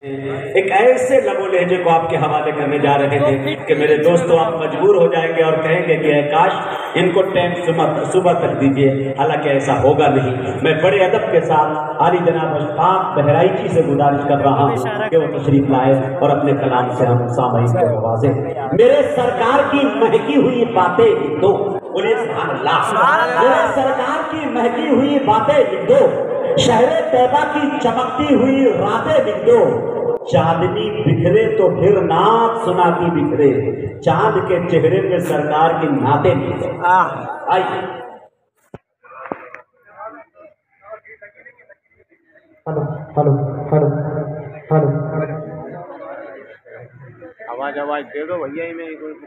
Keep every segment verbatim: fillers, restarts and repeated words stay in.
एक ऐसे लबो लहजे को आपके हवाले करने जा रहे थे कि मेरे दोस्तों आप मजबूर हो जाएंगे और कहेंगे कि काश इनको टाइम सुबह सुबह तक दीजिए। हालांकि ऐसा होगा नहीं। मैं बड़े अदब के साथ आली जनाब अशफाक बहराइची से गुजारिश कर रहा हूँ कि वो तशरीफ लाए और अपने कलाम से हम सामईन को नवाजे। मेरे सरकार की महकी हुई बातें लिख दो, बोलिए सुभान अल्लाह। मेरे सरकार की महकी हुई बातें लिख दो, शहरे तैयबा की चमकती हुई रातें लिख दो। चांदनी बिखरे तो फिर नात सुनाती बिखरे, चांद के चेहरे पे सरकार की नातें लिख दो। आइए हेलो हेलो हेलो हेलो आवाज आवाज दे दो भैया ही में कोई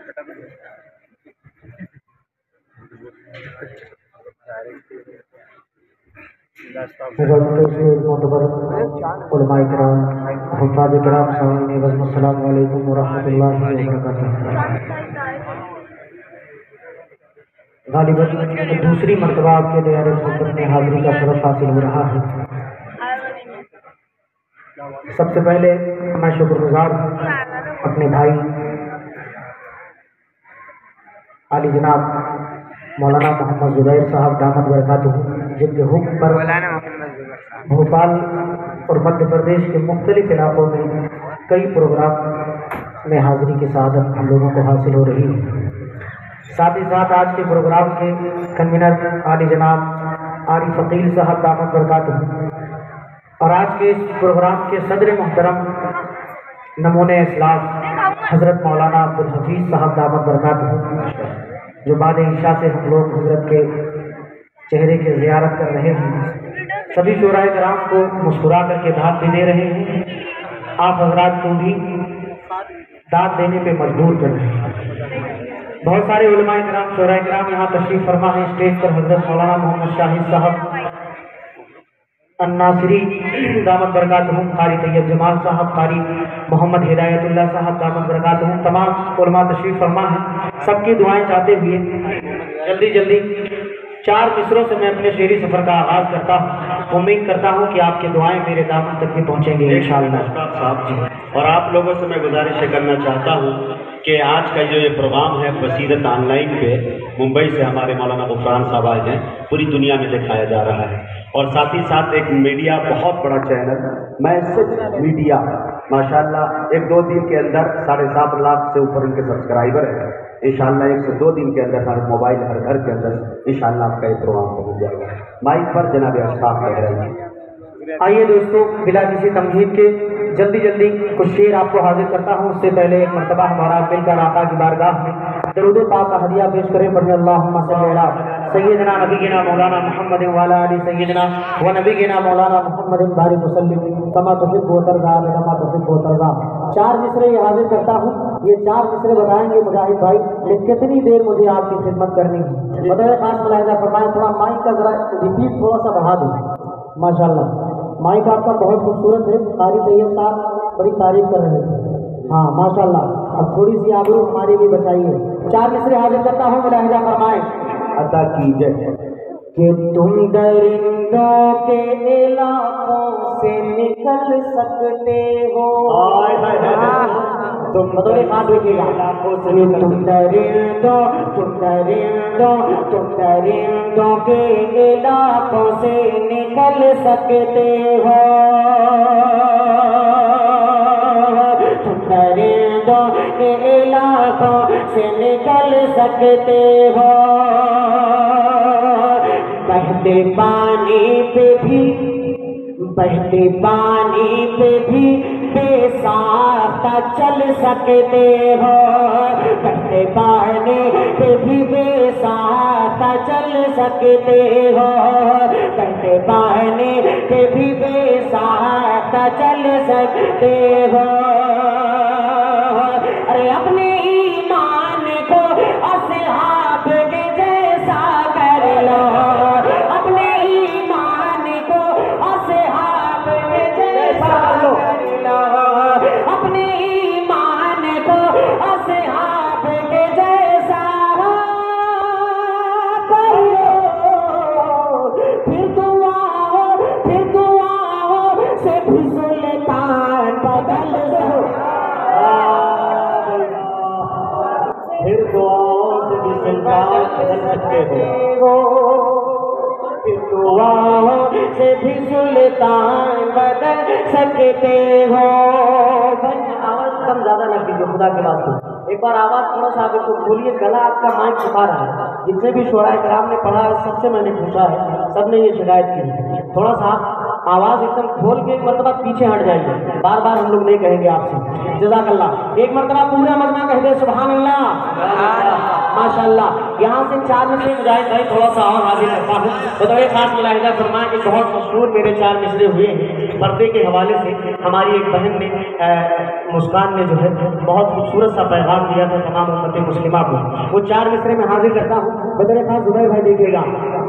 गालिबन दूसरी मरतबा आपके दयारे खिदमत में हाजिरी का शरफ हासिल हो रहा है। सबसे पहले मैं शुक्रगुजार अपने भाई आली जनाब मौलाना मोहम्मद जुबैर साहब दामद बरकातहू, जिनके हुक्म पर भोपाल और मध्य प्रदेश के मुख्तलिफ इलाकों में कई प्रोग्राम में हाजिरी की सआदत हम लोगों को हासिल हो रही है। साथ ही साथ आज के प्रोग्राम के कन्वीनर आली जनाब आरिफ अकील साहब दामद बरकातहू और आज के इस प्रोग्राम के सदर मोहतरम नमूने इस्लाम हज़रत मौलाना अब्दुल हफीज़ साहब दामद बरकातहू, जो बाद ईशा से हम लोग हजरत के चेहरे की ज़ियारत कर रहे हैं। सभी शोराए कराम को मुस्कुरा करके दाद भी दे रहे हैं, आप हजरात को भी दाद देने पे मजबूर कर रहे हैं। बहुत सारे उलमाए कराम शोराए कराम यहाँ तशरीफ फरमा है। स्टेज पर हजरत मौलाना मोहम्मद शाहिद साहब अन्नासरी दामद बरकातहू, कारी तैयब जमाल साहब, कारी मोहम्मद हिदायतुल्लाह साहब दामद बरकातहू, तमाम उलमा तशरीफ फरमा है। सबकी दुआएं चाहते हुए जल्दी जल्दी चार मिसरों से मैं अपने शेरी सफर का आगाज करता हूँ। उम्मीद करता हूँ कि आपकी दुआएं मेरे दामन तक भी पहुँचेंगे इंशाअल्लाह साहब जी। और आप लोगों से मैं गुजारिश करना चाहता हूँ कि आज का जो ये प्रोग्राम है बसीरत ऑनलाइन पे मुंबई से हमारे मौलाना गुफरान साहब आए हैं, पूरी दुनिया में दिखाया जा रहा है। और साथ ही साथ एक मीडिया बहुत बड़ा चैनल मैसेज मीडिया माशाल्लाह एक दो दिन के अंदर साढ़े सात लाख से ऊपर इनके सब्सक्राइबर हैं। इंशाल्लाह एक से दो दिन के अंदर हर मोबाइल हर घर के अंदर इंशाल्लाह आपका ये प्रोग्राम पहुँच जाएगा। माइक पर जनाब अशफाक लग रही है। आइए दोस्तों, बिला किसी तमहीद के जल्दी जल्दी कुछ शेर आपको हाजिर करता हूँ। उससे पहले एक मरतबा हमारा मिलकर आका की बारगाह में दरूद पाक का हदिया पेश करें। पढ़े अल्लाहुम्मा सल्ली अला सय्यिदना नबीना मौलाना मुहम्मद व अला आलि सय्यिदना व नबीना मौलाना मुहम्मद बारिक वसल्लम कमा तुहिब्बु व तर्ज़ा कमा तुहिब्बु व तर्ज़ा। चार मिसरे ये हाजिर करता हूँ। ये चार मिसरे बताएंगे मुजाहिद भाई, लेकिन कितनी देर मुझे आपकी खिदमत करनी है बताए। खास मुलाहिज़ा फरमाएं, थोड़ा माइक का जरा रिपीट थोड़ा सा बढ़ा दें। माशाल्लाह माइक आपका बहुत खूबसूरत है। कारी तैयब साहब बड़ी तारीफ कर रहे थे। हाँ माशाल्लाह, अब थोड़ी सी आबरू हमारी भी बचाइए। चार मिसरे हाजिर करता हूँ, मुलाहिज़ा फरमाएं। अदा कीजिए कि तुम दरिंदों के इलाकों से निकल सकते हो। तुम बतौर खास देखिएगा, तुम दरिंदों तुम दरिंदों तुम दरिंदों के इलाकों से निकल सकते हो। तुम दरिंदों के इलाकों से निकल सकते हो। बहते पानी पे भी बहते पानी पे भी बेसाख्ता चल सकते हो। बहते पानी पे भी बेसाख्ता चल सकते हो। बहते पानी पे भी बेसाख्ता चल सकते हो। अरे अपने ईमान को असहाब के जैसा कर लो। अपने ईमान को असहाब के जैसा कर लो। अपने ईमान को असहाब के जैसा कर लो। फिर दुआओं फिर दुआओं से भी सुल्तान सकते हो, दुआओं से भी सुल्तान बदल सकते हो। भाई आवाज कम ज्यादा ना कीजिए खुदा के वास्ते, एक बार आवाज थोड़ा सा आगे तो बोलिए, गला आपका माइक छुपा रहा है। जितने भी शोराए कराम ने पढ़ा है सबसे मैंने पूछा है, सबने ये शिकायत की है। थोड़ा सा आवाज एकदम खोल के एक मरतबा पीछे हट जाइए, बार बार हम लोग नहीं कहेंगे आपसे। जज़ाकल्लाह। एक मरतबा पूरा मजमा कह दे सुभान अल्लाह माशाअल्लाह। यहाँ से चार मिसरे मुजाहिद भाई थोड़ा सा और हाजिर करता हूँ। बतौर खास मुलाहिजा फरमाएं कि बहुत मशहूर मेरे चार मिसरे हुए हैं पर्दे के हवाले से। हमारी एक बहन ने मुस्कान ने जो है बहुत खूबसूरत सा पैगाम दिया था तमाम उम्मत मुस्लिमा को, वो चार मिसरे में हाजिर करता हूँ। बतौर खास जुबैर भाई देखिएगा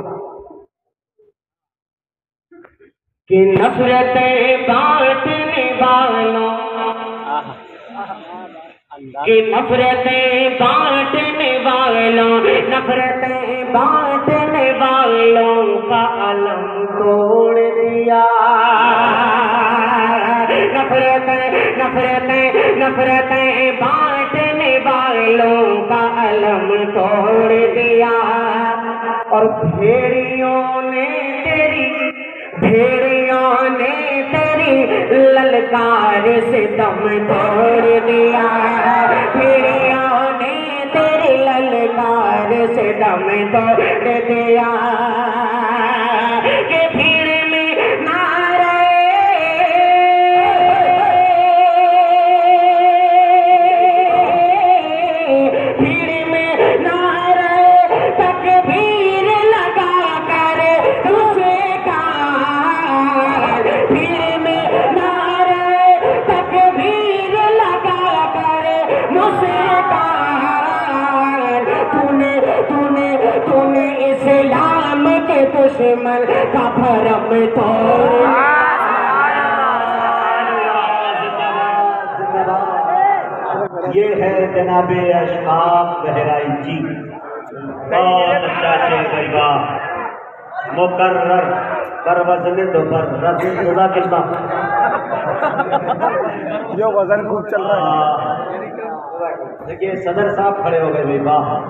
कि नफरतें बांटने वालों कि नफरतें बांटने वालों नफरतें बांटने वालों का अलम तोड़ दिया। नफरतें नफरतें नफरतें बांटने वालों का अलम तोड़ दिया। और भेड़ियों ने तेरी भेड़ियों ने तेरी ललकार से दम तोड़ दिया। भेड़ियों ने तेरी ललकार से दम तोड़ दिया। कि भीड़ में ना दुश्मन का भरम तोड़। ये है जनाबे अशफाक बहराई जी, बहुत अच्छा शेर गरीबा मुकर्रर पर वजन दो पर रज़ा किल्ला। जो वजन खूब चल रहा है। देखिए सदर साहब खड़े हो गए भाई, वाह।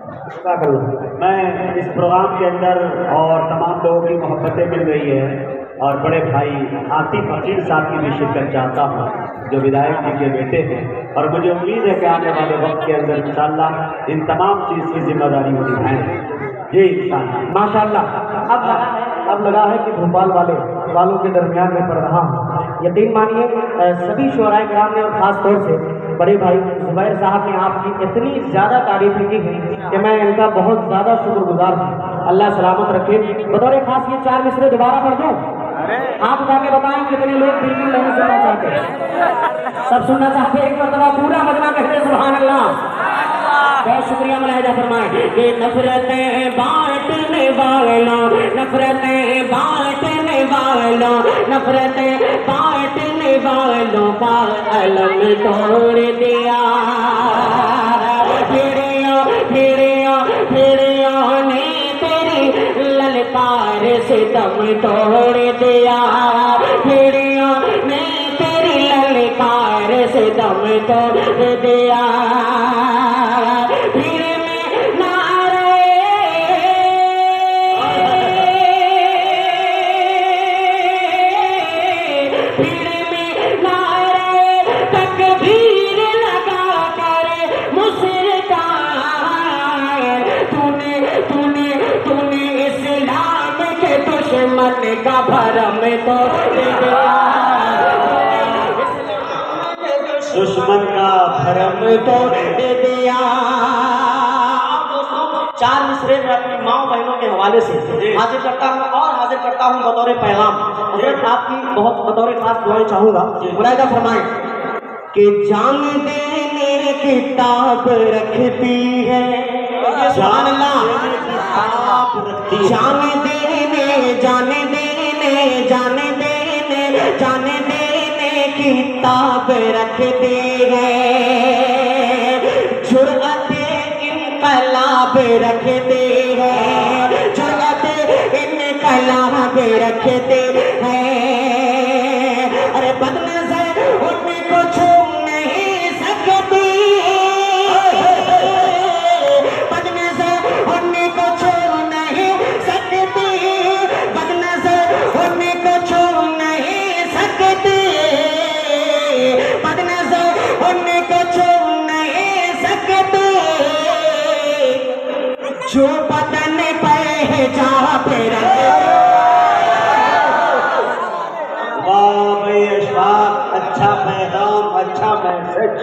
मैं इस प्रोग्राम के अंदर और तमाम लोगों की मोहब्बतें मिल रही है और बड़े भाई आतिफ अकील साहब की भी शिरकत चाहता हूँ जो विधायक जी के बेटे हैं, और मुझे उम्मीद है कि आने वाले वक्त के अंदर इंशाअल्लाह इन तमाम चीज़ की जिम्मेदारी वो निभाएंगे। जी इंशाअल्लाह माशाअल्लाह। अब लगा है अब लगा है कि भोपाल वाले वालों के दरमियान में पढ़ रहा हूँ। यकीन मानिए सभी शोराए कराम ने और ख़ास तौर से बड़े भाई जुबैर साहब ने आपकी इतनी ज़्यादा तारीफें की हैं कि मैं इनका बहुत ज़्यादा शुक्रगुजार हूँ। अल्लाह सलामत रखे। बतौर खास ये चार मिसरे दोबारा पढ़ दूँ, आप उठा के बताएं कितने लोग बिल्कुल नहीं सुनना चाहते, सब सुनना चाहते एक मरतबा पूरा मजमा कहते सुभान अल्लाह। बहुत शुक्रिया मुलाहिजा फरमाए कि नफरतें बांटने वालों नफरतें बांटने वालों नफरतें बांटने वालों का अलम तोड़ दिया। भेड़ियों भेड़ियों भेड़ियों ने तेरी ललकार से दम तोड़ दिया। भेड़ियों ने तेरी ललकार से दम तोड़ दिया। का भरम तो दुश्मन का भरम तो दे दिया। चार मिसरे में अपनी माँ बहनों के हवाले से हाजिर करता हूँ और हाजिर करता हूँ बतौर पैगाम। हजरत आपकी बहुत बतौर खास दुआएं चाहूंगा। मुलाहिजा फरमाएं कि जान देने की ताब रखती है, जान ला जान देने जाने देने जाने देने जाने देने की ताब रखती है। जुर्अते इनकलाब रखते हैं, जुर्अते इनकलाब रखते हैं। अरे बदले से उनको छू नहीं सकती, बदले से उनको जो बदन पहचान पे वाह भाई अशफाक, अच्छा पैगाम, अच्छा मैसेज।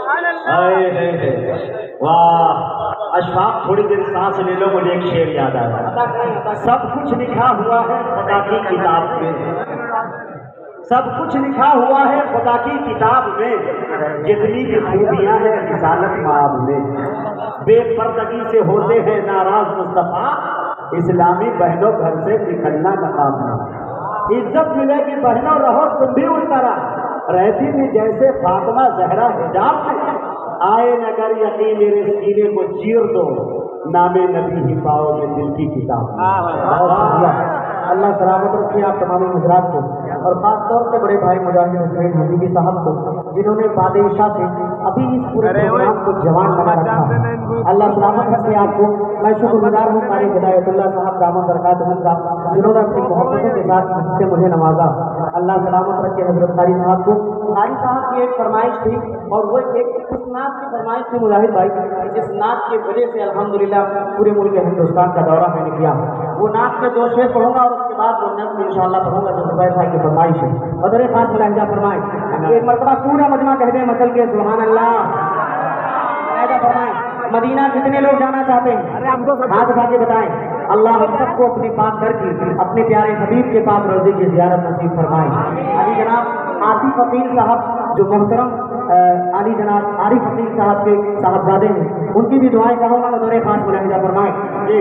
वाह अशफाक, थोड़ी देर सांस ले लो, मुझे एक शेर याद आया। सब कुछ लिखा हुआ है खुदा की किताब में, सब कुछ लिखा हुआ है खुदा की किताब में, जितनी भी खूबियां हैं रिसालत माब में। बेपर्दगी से होते हैं नाराज मुस्तफा, इस्लामी बहनों घर से निकलना नकाब में। इज्जत मिलेगी बहनों, रहो तुम भी उस तरह, रहती थी जैसे फातिमा जहरा हिजाब में। आए नगर यकीन मेरे सीने को चीर दो, नामे नबी ही पाओगे दिल की किताब। अल्लाह सलामत रखे आप तमाम हजरात को, और खास तौर से बड़े भाई मुजाहिद हुसैन हबीबी साहब को, जिन्होंने बादशाह से अभी इस पूरे प्रोग्राम को जवान बना रखा है। अल्लाह सलामत रखे आपको। मैं शुक्रगुजार हूँ कारी हिदायतुल्लाह साहब दामद बरकातहू का, जिन्होंने अपनी मोहब्बतों के साथ मुझसे मुझे नवाजा। अल्लाह सलामत रखे हजरत कारी साहब को। कारी साहब की एक फरमाइश थी, और वो एक उस नात की फरमाइश थी मुजाहिद भाई, जिस नात की वजह से अल्हम्दुलिल्लाह पूरे मुल्क हिंदुस्तान का दौरा मैंने किया। वो नात में दो शेर पढ़ूंगा और उसके बाद वो नज़्म इंशाअल्लाह पढ़ूंगा जो जुबैर भाई की फरमाइश है। बदरे खास मुलाहिजा फरमाए, एक मरतबा पूरा मजमा कह दे मचल के सुभान अल्लाह। मुलाहिजा फरमाए, मदीना कितने लोग जाना चाहते हैं? अरे हमको हाथ उठा के बताएं। अल्लाह हम सबको अपनी पाक घर की, अपने प्यारे हबीब के पाक रोज़े की ज़ियारत नसीब फरमाए। अली जनाब आसिफ अकील साहब जो मोहतरम अली जनाब आरिफ अकील साहब के साहबजादे हैं, उनकी भी दुआएं चाहूँगा। बदरे खास मुलाहिजा फरमाए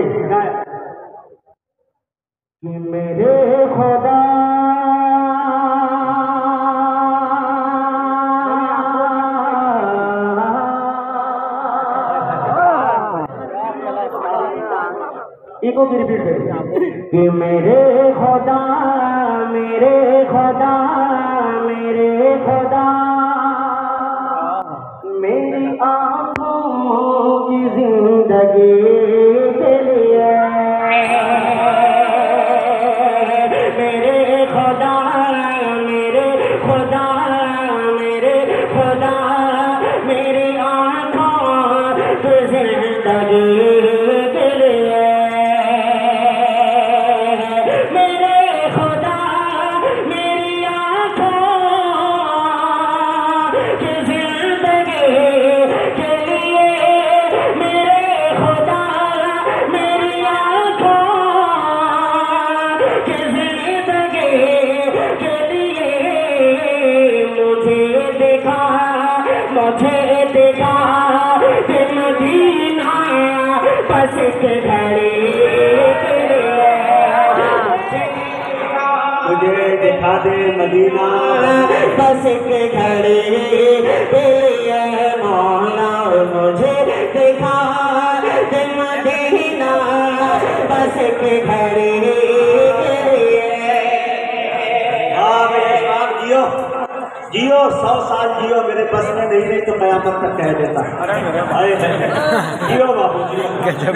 कि मेरे खुदा इको की रिपीट करें कि मेरे खुदा मेरे खुदा मेरे खुदा मेरी आँखों की जिंदगी के लिए, मेरे खुदा मेरे खुदा मेरे खुदा मेरी आँखों की जिंदगी के लिए, मेरे खुदा मेरी आँखों की जिंदगी के लिए, मेरे खुदा मेरी आँखों की जिंदगी के लिए, मुझे देखा मुझे देखा कि मदीना बस के घड़ी के लिए, मुझे दिखा दे मदीना बस के घड़ी के लिए, मौला मुझे दिखा दे मदीना बस के घड़ी के लिए। हाँ मेरे बाप जियो जियो, सौ साल जियो, मेरे बस में नहीं नहीं तो कयामत तक कह देता। अरे जियो बाबू जियो।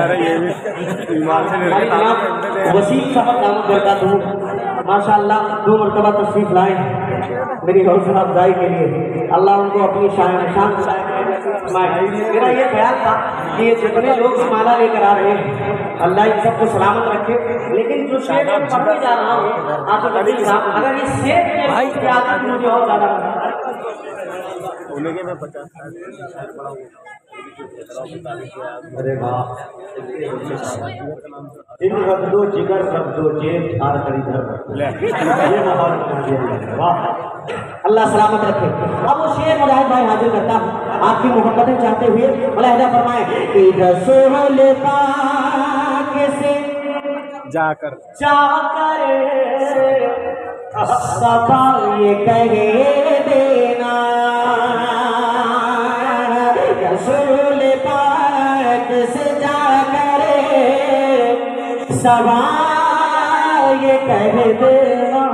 वसीम साहब दामद बरकातहू माशाअल्लाह दो मरतबा तशरीफ लाए मेरी हौसला अफजाई के लिए। अल्लाह उनको अपनी शान शान फरमाए। मेरा ये ख्याल था कि ये जितने लोग माला लेकर आ रहे हैं अल्लाह इन सबको सलामत रखे, लेकिन जो शेर मैं पढ़ने जा रहा हूँ आप अली साहब, अगर इस शेर की आदत मुझे और ज्यादा अरे वाह, इन रख दो जिगर रख दो जेब ठार कर इधर, ये माहौल बना दिया। वाह अल्लाह सलामत रखे। अब वो शेर मुजाहिद भाई हाजिर करता हूँ आपकी मोहब्बतें चाहते हुए। मुलाहिजा फरमाए कि रसूल पाक से जाकर जाकर सबा ये कहे देना, रसूल पाक से जाकर सबा ये कह देना,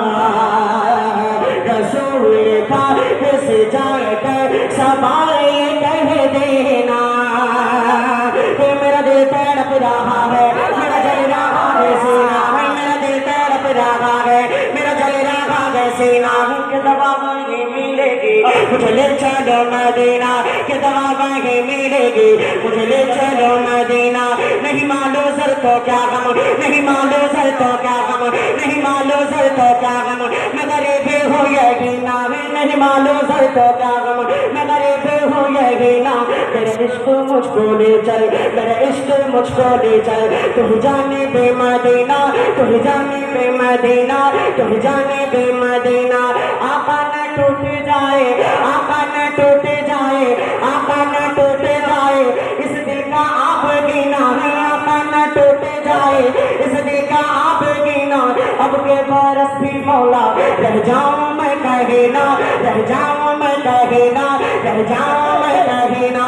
रसूल पाक से जाकर सबा ये कह देना कि मेरा दिल तड़प रहा है, मेरा जल रहा है सीना, मेरा दिल तड़प रहा है, मेरा जल रहा है सीना, के दबा वहीं मिलेगी, मुझे ले चलो मदीना के दवा वहीं मिलेगी, मुझे ले चलो मदीना। नहीं मालूम सर तो क्या गम, नहीं मालूम सर तो क्या गम, नहीं मालूम सर तो क्या गम, मैं गरीब हूँ यही ना, नहीं मालूम सर तो क्या गम, मैं गरीब हूँ यही ना। तेरे इश्क मुझको ले चल, मेरे इश्क मुझको ले चल, तू जाने बे मदीना, तू जाने बे मदीना, तू जाने बे मदीना। आका न टूट जाए, आका न टूट जाए, आका न टूट जाए, इस दिल का आप गिना है, आका न टूट जाए, इस दिल का आप गिना। अब के बरस भी मौला रह जाऊं मैं कहना, रह जाऊं मैं कहना, रह जाऊं मैं कहना।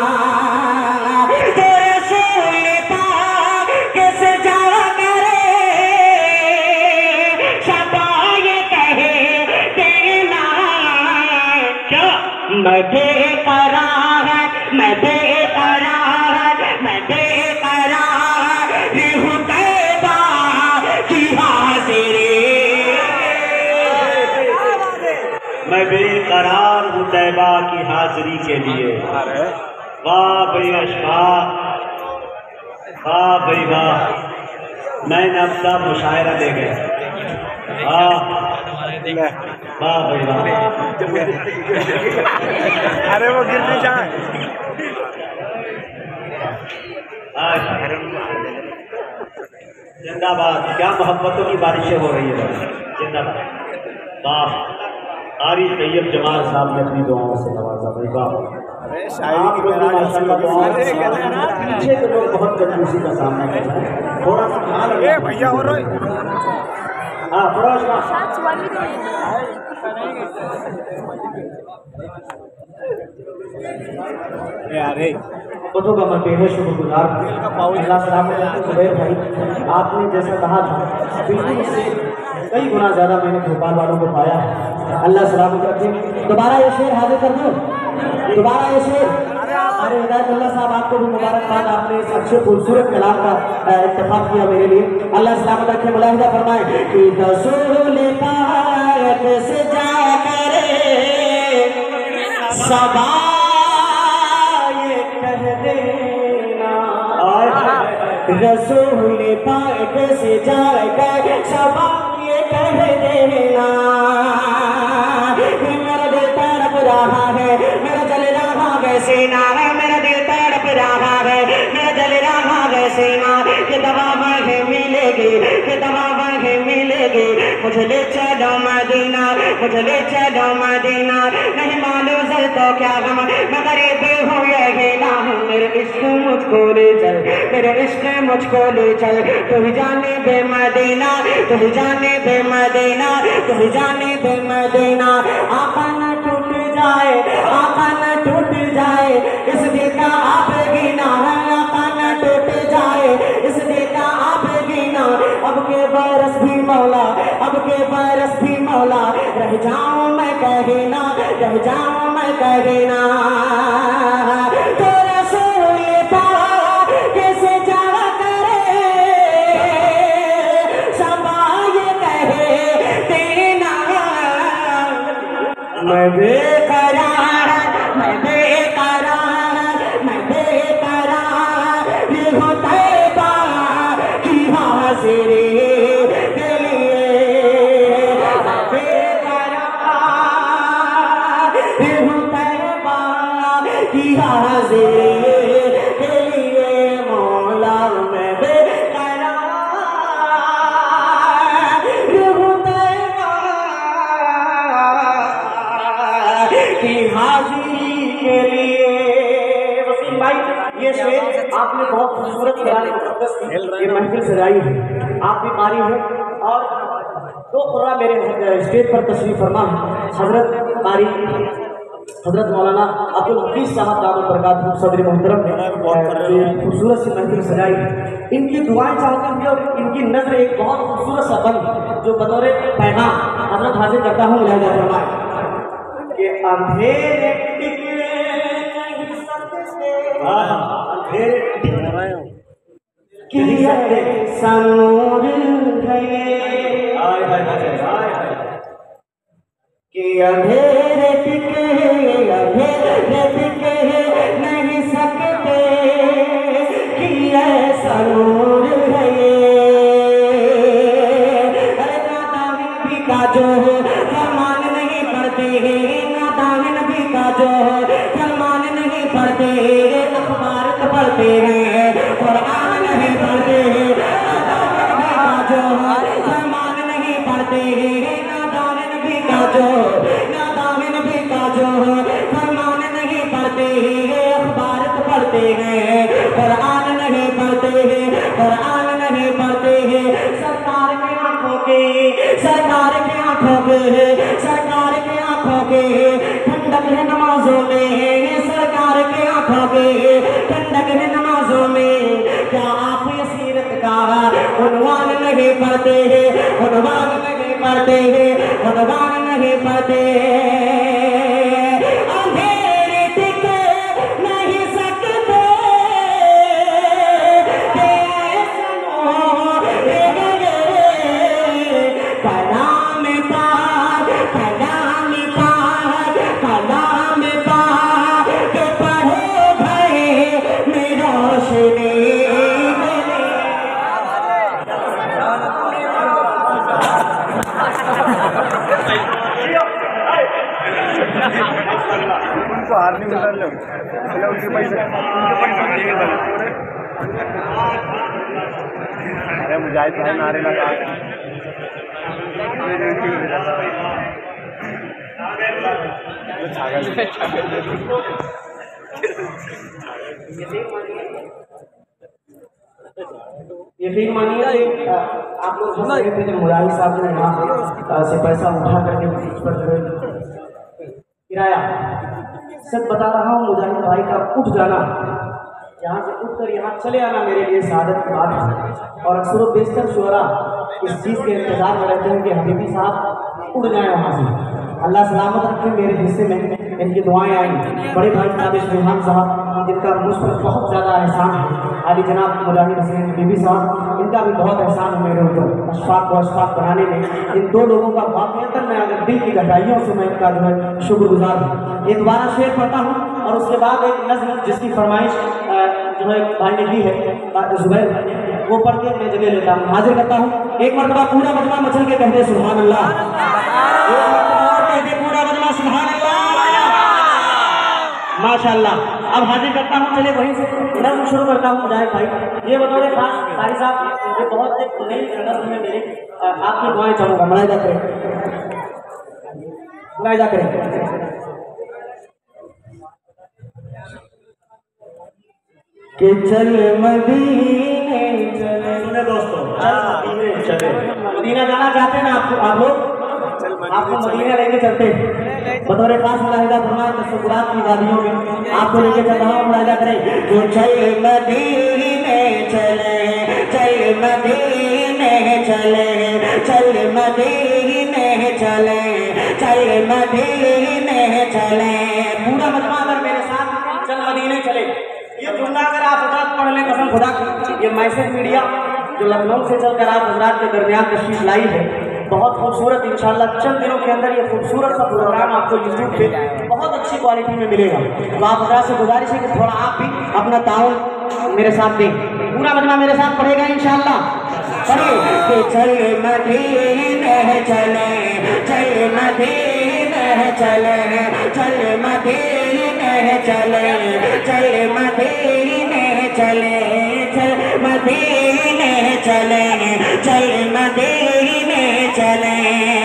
तेरे सोने पाक कैसे जावा करे, शबाए कहे तेरे नाम। क्या मैं बेकरार है, मैं बेकरार है, मैं बेकरार हूँ तैबा की हाज़िरी। मैं बेकरार हूँ तैबा की हाजिरी के लिए। वाह भाई अशफाक, वाह भाई वाह, मैंने अपना मुशायरा ले गए। वाह वाह भाई वाह। अरे वो गिर नहीं जाए। जिंदाबाद, क्या मोहब्बतों की बारिशें हो रही है। जिंदाबाद। वाह, कारी तैयब जमाल साहब ने अपनी दुआओं से नवाजा। भाई वाह, आप लोग माशाल्लाह दुआओं से पीछे के लोग बहुत कंजूसी का सामना कर रहे हैं। थोड़ा सा ख्याल ए भैया हो रहा हाँ थोड़ा सा अरे खुद का मैं बेहद शुक्रगुजार अल्लाह सलामत जुबैर भाई, आपने जैसा कहा था बिल्कुल से कई गुना ज़्यादा मैंने भोपाल वालों को पाया है। अल्लाह सलामत रखे। दोबारा ये शेर हाजिर कर दो, दोबारा ये शेर। अरे हिदायतुल्लाह साहब, आपको भी मुबारकबाद, आपने इस अच्छे खूबसूरत कलाम का इत्तेफाक किया मेरे लिए। अल्लाह सलामत रखे। मुलाहिदा फरमाए कि रसूल पाक से जा करे सबा ये कह देना, रसूल पाक से जाकर सबा ये कह देना। मेरा दिल तड़प रहा है, मेरा जल रहा है सीना है, मेरा दिल तड़प रहा है, मेरा जल रहा है सीना। ये दवा वहीं मिलेगी, ये दवा वहीं मिलेगी, मुझे ले चलो मदीना, मुझे ले चलो मदीना। नहीं मालूम सर तो क्या गम, मैं गरीब हूँ यही ना हूँ, मेरे इश्क मुझको ले चल, मेरे इश्क मुझको ले चल, तू ही जाने बे मदीना, तू ही जाने बे मदीना, तू ही जाने बे मदीना। आका न टूट जाए, आका न टूट जाए, इस दिल का आप गिना है, आका न टूट जाए, इस दिल का आप गिना। अब के बरस भी मौला, अब के बरस भी मौला, रह जाऊं मैं कहना, रह जाऊं मैं कहना। तो रसूल पाक कैसे जावा करे सबा ये कहे तेरे नाम। मैं बेकरार, मैं बेकरार, मैं बेकरार हूँ तैबा की हाज़िरी के लिए। बेकरार हूँ तैबा की हाज़िरी के लिए। मौला मैं बेकरार हूँ तैबा की हाज़िरी के लिए। वसीम भाई, ये शेर आपने बहुत खूबसूरत कुरान मुक़द्दस की ये महफिल सजाई है, आप भी कारी हैं। और दो खुर्रा मेरे स्टेज पर तशरीफ फरमा है, हजरत कारी हजरत मौलाना अब्दुल हफीज साहब दामद बरकातहू सदर मोहतरम ने खूबसूरत सी महफिल सजाई। इनकी दुआएं चाहते हुए और इनकी नजर एक बहुत खूबसूरत सा बंद जो बतौर पैगाम हजरत हाजिर करता हूँ। मुलाहिदा फरमाए कि अंधेरे टिके नहीं सकते, अंधेरे कि ऐसा नूर है कि अंधेरे जो फरमान नहीं पढ़ते अखबार तो पढ़ते हैं, कुरान नहीं पढ़ते जो फरमान नहीं पढ़ते नादान नबी का जो नादान नबी का जो फरमान नहीं पढ़ते अखबार तो पढ़ते हैं, कुरान नहीं पढ़ते कुरान नहीं पढ़ते सरकार के आंखों के सरकार के आंखों के सरकार के आंखों के ठंडक है नमाजों में, सरकार के आंखों के ठंडक है नमाजों में। क्या आप ये सीरत का उन्वान नहीं पढ़ते उन्वान नहीं पढ़ते उन्वान नहीं पढ़ते। अंधेरे टिके नहीं सकते कलाम पाक कलाम पाक कलाम पाक के पढ़े भरे में रोशनी उनको हार नहीं मिल रहा है, उनके पैसे उनके पैसे नहीं मिल रहा। अरे मुजाहिद भाई नारे लगा ये भी मानिए कि आप लोग सुन रहे थे जब मुरारी साहब ने यहाँ से पैसा उठा करके इस पर जो है किराया, सच बता रहा हूँ मुजाहिद भाई का उठ जाना, यहाँ से उठकर यहाँ चले आना मेरे लिए शहादत की बात है। और अक्सर बेशतर शुरा इस चीज़ के इंतजार में रहते हैं कि हबीबी साहब उड़ जाए वहाँ से। अल्लाह सलामत रखे मेरे हिस्से में इनकी दुआएं आई। बड़े भाई ताबिश रिहान साहब जिनका मुझ पर बहुत ज़्यादा एहसान है, आली जनाब मुजाहिद हुसैन बीबी साहब इनका भी बहुत एहसान है मेरे ऊपर अशफाक को अशफाक बनाने में। इन दो लोगों का वाकईतन मैं अगर दिल की गहराइयों से मैं इनका जो है शुक्रगुजार हूँ। एक दोबारा शेर पढ़ता हूँ और उसके बाद एक नज़्म जिसकी फरमाइश जो है भाई ने दी है जुबैर भाई ने, वो पढ़ के मैं जगह लेता हूँ, हाजिर करता हूँ। एक मरतबा पूरा मजमा मचल के कहते सुभान अल्लाह, एक मरतबा और कहते पूरा मजमा सुभान अल्लाह माशाअल्लाह। अब हाजिर करता हूँ, चले वहीं से नज़्म शुरू करता हूँ मुजाहिद भाई। ये बतौर खास कारी साहब ये बहुत एक नई नज़्म में मेरे आपकी दुआएं चाहूँगा, मुलाहिजा करें मुलाहिजा करें कि चल मदीने चले। सुने दोस्तों, चल मदीने चले। मदीना जाना चाहते हैं ना आप आप लोग, आपको मदीना लेके चलते हैं। बतौर खास मुलाहिजा फरमाए तसव्वुरात की वादियों में आपको लेके चल रहा हूँ, मुलाहिजा करें। जो चल मदीने चले चल मदीने चले चल मदीने चले चल मदीने चले। पूरा मजमा अगर मेरे साथ चल मदीने चले ये जुमला अगर आप हजरात पढ़ लें कसम खुदा की, ये मैसेज मीडिया जो लखनऊ से चलकर आप हजरात के दरमियान तशरीफ लाई है, बहुत खूबसूरत इंशाल्लाह चंद दिनों के अंदर ये खूबसूरत सा प्रोग्राम आपको यूट्यूब पे बहुत अच्छी क्वालिटी में मिलेगा। तो आप हजरात से गुजारिश है कि थोड़ा आप भी अपना ताउन मेरे साथ दें। पूरा मजमा मेरे साथ पढ़ेगा इंशाल्लाह। पढ़िए चल मदीने चले चल मदीने चले चल मदीने चले चल मदीने चले चल मदीने चले चल मदीने चले।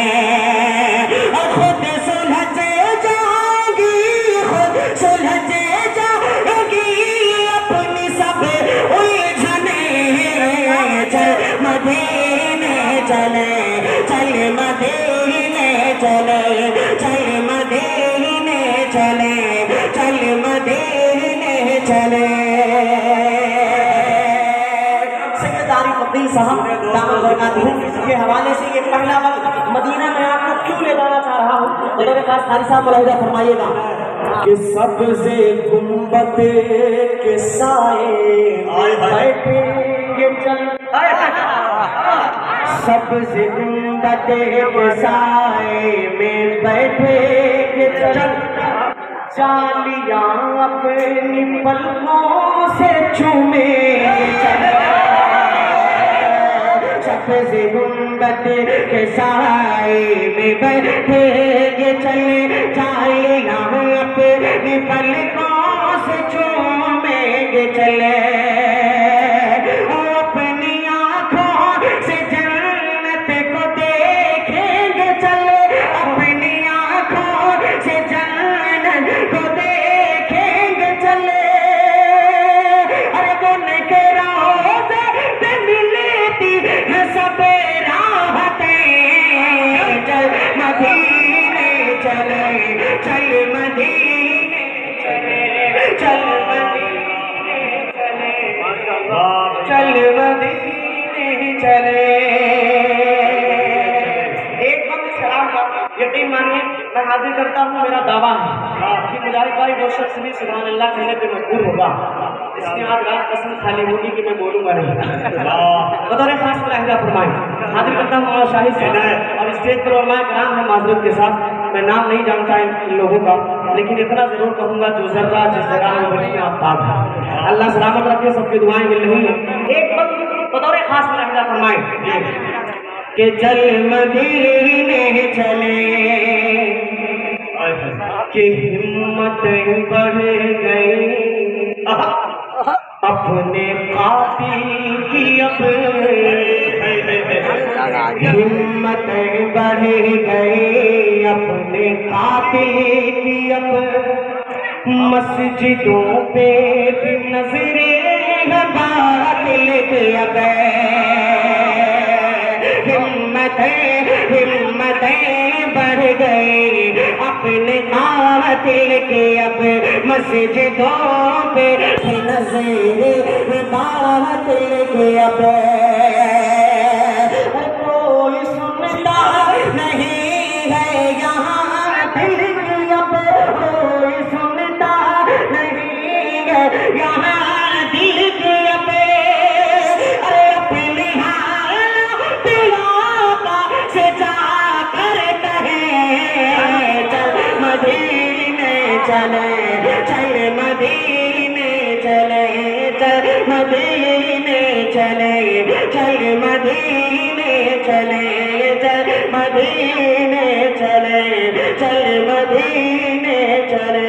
खुद सुलझ जाएगी खुद सुलझ जाएगी अपनी सब उलझने। चल मदीने चले चल मदीने चले चल मदीने चले चल मदीने चले। सैयदारी फकीर साहब दामन बरकातहू के हवाले से ये पहला वक्त मदीना में आपको क्यों ले जाना चाह रहा हूँ, मेरे खास कारी साहब मुलाहिजा फरमाइएगा कि सबसे गुंबद के साए बैठेंगे चल सबसे गुंबद के साए में बैठेंगे चल। चालियां अपनी पलकों से चूमेंगे चल सबसे गुंबद के साए में बैठेंगे चले। चालियां अपनी अपनी पलकों से चूमेंगे चले, अपनी आंखों से जन्नत को देखेंगे चले, अपनी आंखों से जन्नत को देखेंगे चले। अरे गुन के रोज़े पे मिलती है सब राहतें, चल मदीने चले, चल मदीने चले, चल मदीने चले, चल मदीने चले। एक वक्त सलाम का यकीन मानिए मैं हाजिर करता हूँ, मेरा दावा है कि मुजाहिद भाई वो शख्स भी सुभान अल्लाह कहने पे मजबूर होगा इसकी आज रात कसम खाली होगी कि मैं बोलूंगा नहीं। बतौर खास मुलाहिजा फरमाएं, हाजिर करता हूँ मौलाना शाहिद साहब और स्टेज पर उलमाए कराम है माजरत के साथ। मैं नाम नहीं जानता इन लोगों का, लेकिन इतना जरूर कहूंगा जो जर्रा जिस जगह में बनी आफ्ताब है, अल्लाह सलामत रखे, सबकी दुआएं मिल रही हैं। एक वक्त बतौर खास मुलाहिजा फरमाएं कि चल मदीने चले, कि हिम्मत बढ़ गई अपने कातिल की, अब हिम्मत बढ़ गई अपने कातिल की, अब मस्जिदों पे भी नजरें बातिल की, अब हिम्मतें हिम्मतें बढ़ गई अपने कातिल के, अब मस्जिदों पे नज़रें बातिल के, अब कोई सुनता नहीं है यहाँ दिल की, अब कोई सुनता नहीं है यहाँ दिल की, अब अरे अपनी हालत से जाकर कहे चल मदीने चले, चल मदीने चले, चल मदीने चले, चल मदीने चले, चल मदीने चले, चल मदीने चले।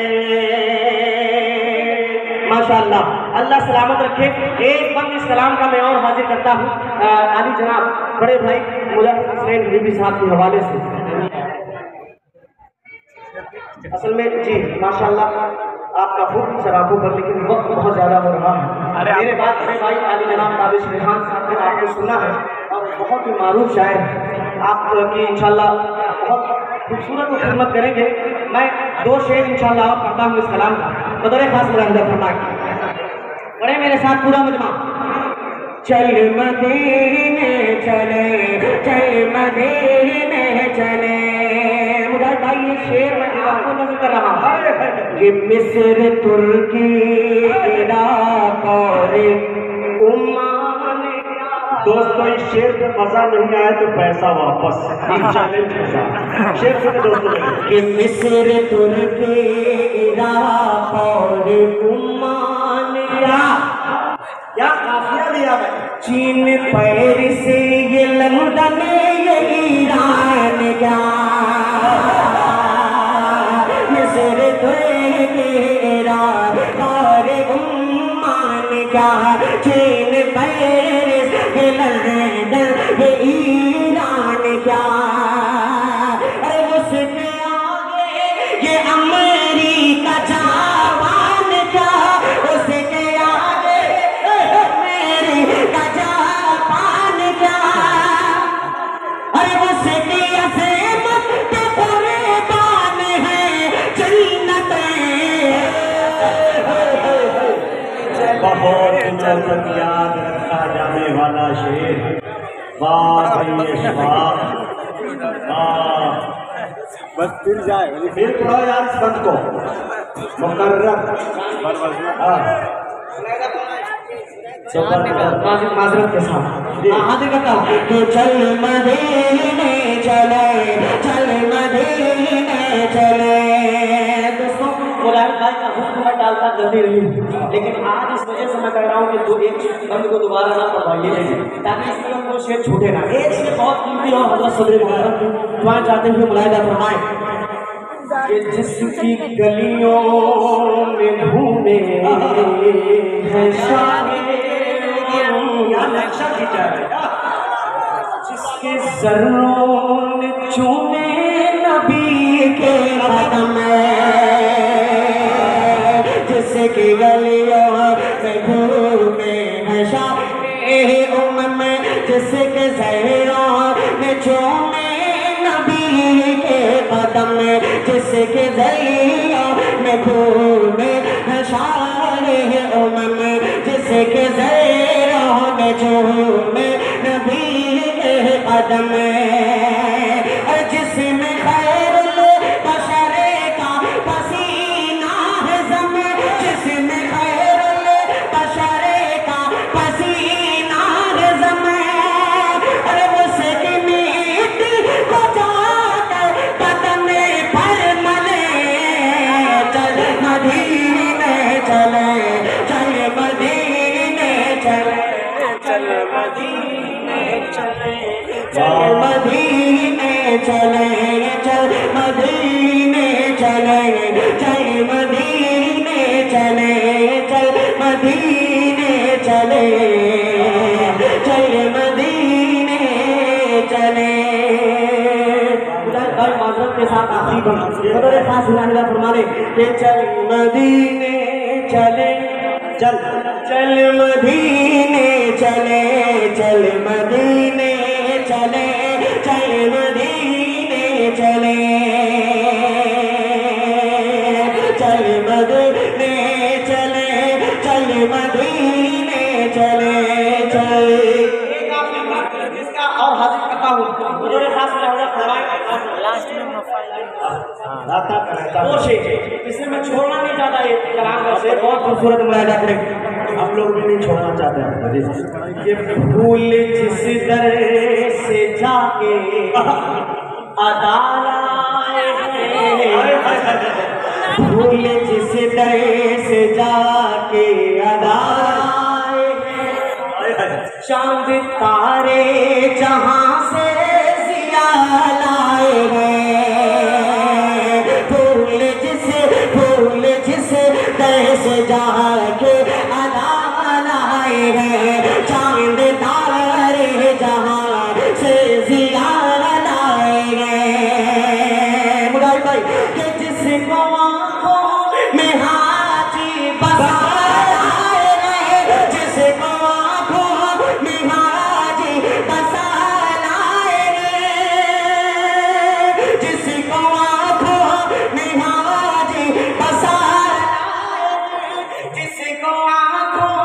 माशाअल्लाह, अल्लाह सलामत रखे। एक बंद इस कलाम का मैं और हाजिर करता हूँ आली जनाब बड़े भाई मुजाहिद हुसैन हबीबी साहब के हवाले से। असल में जी माशाअल्लाह आपका हुक्म सराखों पर, लेकिन वक्त बहुत ज़्यादा हो रहा है। मेरे बाद बड़े भाई आली जनाब ताबिश रेहान साहब को आपने सुना है और बहुत ही मारूफ शायर आपकी इंशाअल्लाह बहुत खूबसूरत खिदमत करेंगे। मैं दो शेर इंशाअल्लाह और पढ़ता हूँ इस कलाम का, बतौर खास मुलाहिजा फरमाएं। पढ़े मेरे साथ पूरा मजमा। चल मदीने चले, चल मदीने चले, मुझे भाई ये शेर मैं आपको नजर कर रहा हूँ कि मिस्र तुर्की इराक और ओमान। दोस्तों इस शेर पे मजा नहीं आया तो पैसा वापस, चैलेंज शेर सुने दोस्तों कि मिस्र तुर्की इराक और ओमान, क्या काफिया दिया भाई, चीन पेरिस ये लंदन ये ईरान, क्या मिस्र तुर्की इराक और ओमान, क्या चीन पेरिस ये लंदन ये ईरान, क्या अरे उसके आगे ये अमेरिका जापान, क्या उसके आगे अमेरिका जापान, क्या अरे उसके अज़ीमत पे कुर्बान है जन्नत। बहुत दिनों तक याद रखा जाने वाला शेर। वाह भाई वाह, बस फिर जाए फिर पढ़ो यार इस बंद को मुकर्रर। माजरत के साथ हाजिर करता हूँ कि चल मदीने चले, चल मदीने चले। दोस्तों मुलाहिद भाई का हुक्म मैं डालता जल्दी रही हूँ, लेकिन आज इस वजह से मैं कह रहा हूँ कि दो एक बंद को दोबारा ना पढ़वाइए, ताकि इसमें हम कोई शेर छूटे ना। एक शेर बहुत कीमती और हजरत सदर मुबारक दुआएं चाहते हुए मुलाहिदा फरमाएं। कि जिसकी गलियों में घूमे है शाहे नक्शा खींचा है, जिसके ज़र्रों ने चूमे नबी के कदम, जिसकी गलियों में घूमे है शाहे उम्म, जिसके ज़र्रों ने चूमे नबी के कदम, जिसके ज़रियों में घूमे है शाहे उम्म, जिसके ज़रियों में चूमे नबी के कदम, जिसमें खैरुल बशर का पसीना है ज़म, जिसमें खैरुल बशर का पसीना है ज़म, अरे उसकी मिट्टी को जाकर कदम पर मले, चल मदीने चले, चल मदीने चले, चल मदीने चले, चल मदीने चले, चल मदीने चले, चल मदीने चले, चल मदीने चले, चल मदीने चले। भाई माजरत के साथ आखिरी बड़े खास इलाही फरमाने के चल मदीने चले, चल चल मदीने चले, चल मदीने चले, चल मदीने चले, चल मदीने चले, चल मदीने चले, चल। एक आखिरी बात जिसका और हाजिर करता हूँ, मुझे खास इसे मैं छोड़ना नहीं चाहता, ये कलाम से बहुत खूबसूरत मुलाहिजा करें, हम लोग भी नहीं छोड़ना चाहते हैं। ये फूल जिस दर से जाके अदा लाए हैं, फूल जिस दर से जाके अदा लाए हैं, चांद तारे जहां से जिया लाए हैं, फूल जिस फूल जिस दर से जाके अदा लाए हैं, चांद तारे जहां से जिया लाए हैं। मुराद भाई कि जिसको आँखों में हाथी बसाए हैं, जिसको आँखों में हाथी बसा लाए हैं, जिसको आँखों में हाथी बसा लाए हैं, जिसको आँखों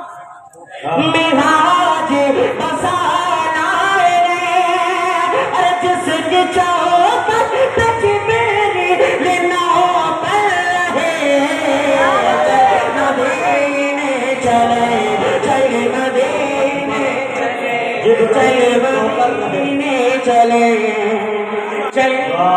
मिराज बसा लाए हैं, अरे जिसकी चौखट तक मेरी नौबत रहे, चल मदीने चले, चल मदीने चले, चल मदीने चले, चल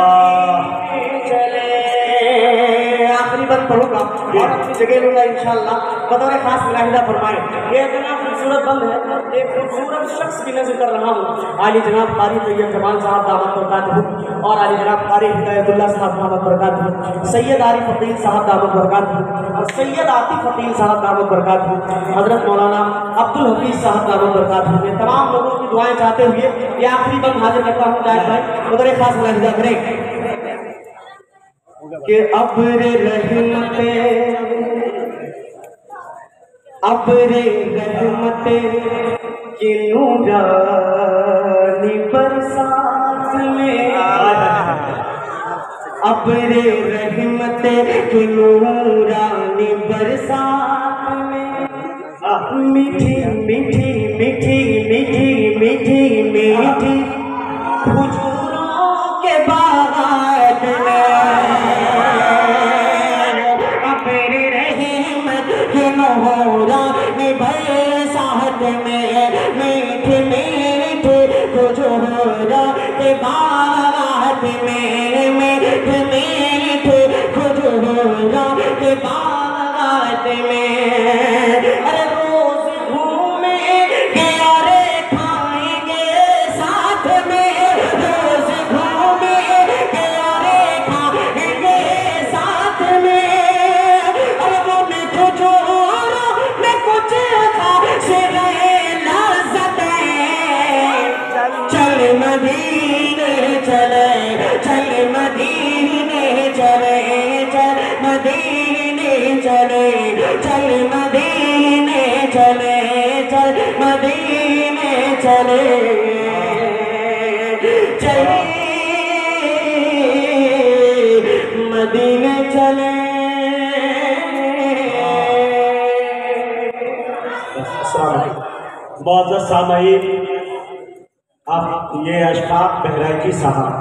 चले। आखिरी बात पढ़ूंगा और अपनी जगह लूंगा इंशाल्लाह। बतौर खास मुलाहिजा फरमाए, ये इतना खूबसूरत बंद है, एक खूबसूरत शख्स की नज़र कर रहा हूँ, आली जनाब कारी तैयब जमाल साहब दामत बरकातहू, और आली जनाब कारी हिदायतुल्लाह साहब दामत बरकातहू, सैयद आरिफ फकीर साहब दामत बरकातहू, और सैयद आतिफ फकीर साहब दामत बरकातहू, हजरत मौलाना अब्दुल हफीज साहब दामत बरकातहू, ये तमाम लोगों की दुआएं चाहते हुए ये आखिरी बंद हाजिर करता हूँ। जायद भाई बतौर खास मुलाहिजा करें कि अब्र रहमते अब्र रहमते की नूरानी बरसात में, अब्र रहमते की नूरानी बरसात में, मीठी मीठी मीठी मीठी मीठी मीठी खुजूरों के बागात में, बरसात में, मीठे मीठे खुजूरों के बागात में, मीठे मीठे खुजूरों के बागात में, अरे रोज घूमेंगे और खाएंगे साथ में, रोज घूमेंगे और खाएंगे मदीने चले, चल मदीने चले, चल मदीने चले, चल मदीने चले। मुअज़्ज़ज़ सामईन, अब ये अशफाक बहराइची साहब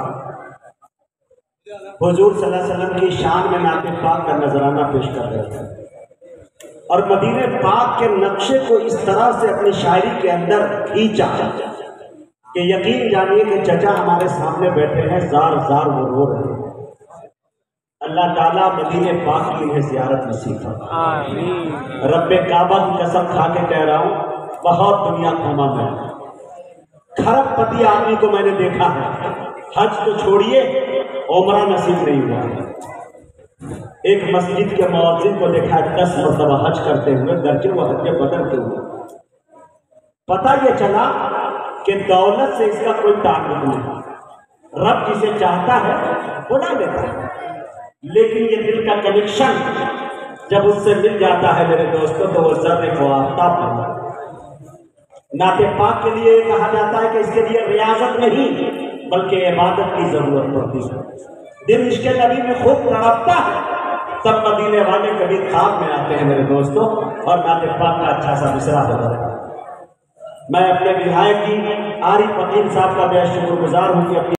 हुजूर सल्लल्लाहु अलैहि वसल्लम की शान में नाते पाक का नजराना पेश कर रहे थे और मदीने पाक के नक्शे को इस तरह से अपनी शायरी के अंदर खींचा कि यकीन जानिए कि चचा हमारे सामने बैठे हैं, जार जार वो रो रहे हैं। अल्लाह ताला मदीने पाक की इन्हें ज़ियारत नसीब फरमाए। रब्बे काबा की कसम खा के कह रहा हूँ, बहुत दुनिया घूमा मैं, खरबपति आदमी को मैंने देखा है, हज तो छोड़िए उम्रा नसीब नहीं हुआ। एक मस्जिद के मुअज्जिन को देखा है दस मरतबा हज करते हुए, गर्चे वो हज बदलते हुए। पता ये चला कि दौलत से इसका कोई ताल्लुक नहीं, रब जिसे चाहता है बुला लेता है, लेकिन ये दिल का कनेक्शन जब उससे मिल जाता है मेरे दोस्तों, तो वो ज़र्रे को आफ्ताब बनता है। नाते पाक के लिए कहा जाता है कि इसके लिए रियाजत नहीं बल्कि इबादत की जरूरत पड़ती है। दिल इसके नबी में खूब तड़पता है, तब मदीने वाले कभी खाब में आते हैं मेरे दोस्तों, और नाते पाक का अच्छा सा मिसरा होता है। मैं अपने विधायक की आरिफ वकील साहब का बेहद शुक्रगुजार हूँ कि अपनी